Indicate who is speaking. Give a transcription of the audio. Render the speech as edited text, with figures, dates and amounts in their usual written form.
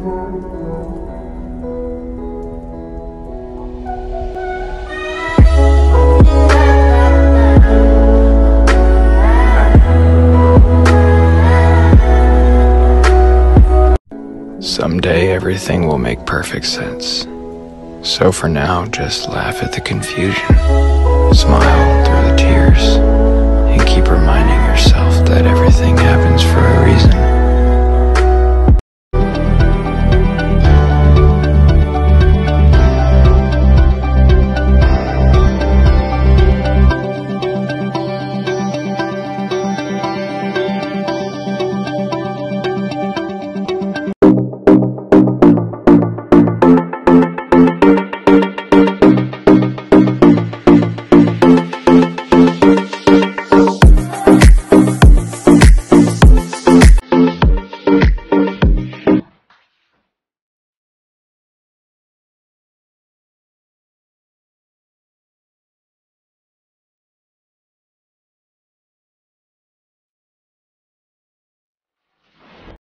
Speaker 1: Someday everything will make perfect sense. So for now, just laugh at the confusion, smile through the tears, and keep reminding yourself that everything happens for a reason.